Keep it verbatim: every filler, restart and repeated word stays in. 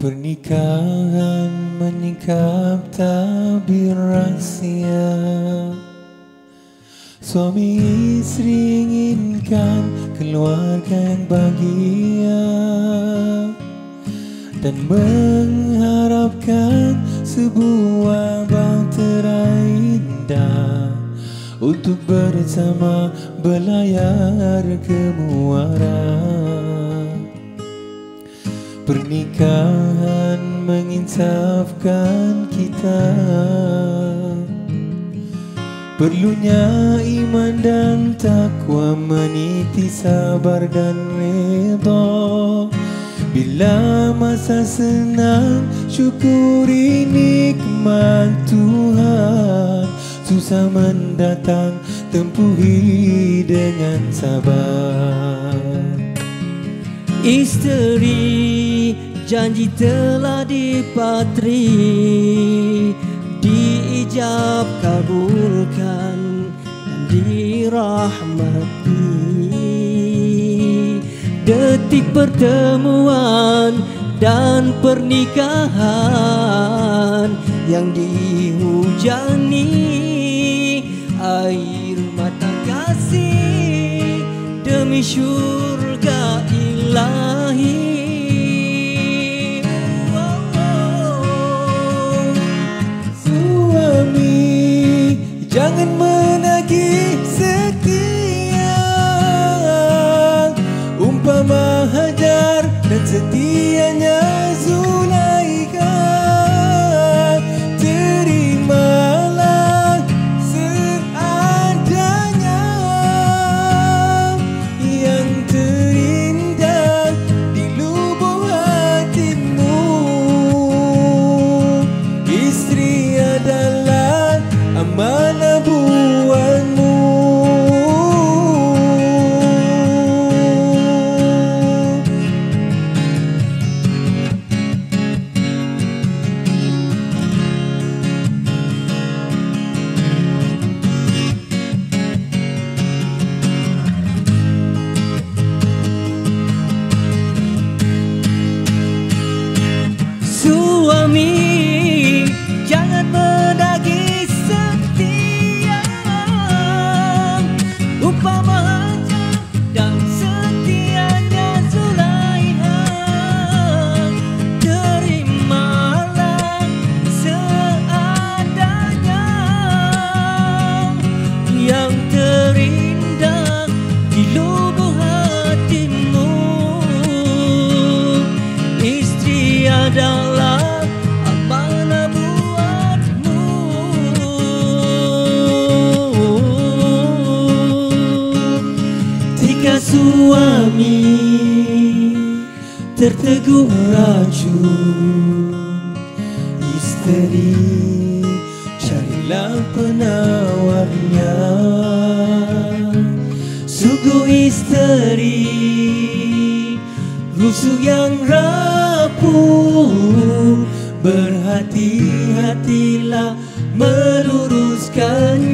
Pernikahan menyingkap tabir rahsia. Suami istri inginkan keluarga yang bahagia dan mengharapkan sebuah bahtera indah untuk bersama berlayar ke muara. Pernikahan menginsafkan kita, perlunya iman dan takwa, meniti sabar dan redha. Bila masa senang, syukuri nikmat Tuhan. Susah mendatang, tempuhi dengan sabar. Isteri, janji telah dipatri, diijab kabulkan dan dirahmati. Detik pertemuan dan pernikahan yang dihujani air mata kasih demi syurga ilahi. Suami, jangan menagih setia, umpama Hajar dan setianya Zulaikha. Terimalah seadanya yang terindah di lubuk hatimu. Istri adalah amanah buatmu. Suami, jangan menagih setia, umpama Hajar dan setianya Zulaikha. Terimalah seadanya yang terindah di lubuk hatimu. Istri adalah amanah buatmu. Jika suami tertegun racun, Isteri, carilah penawarnya. sungguh istri rusuk yang rapuh, berhati-hatilah meluruskannya.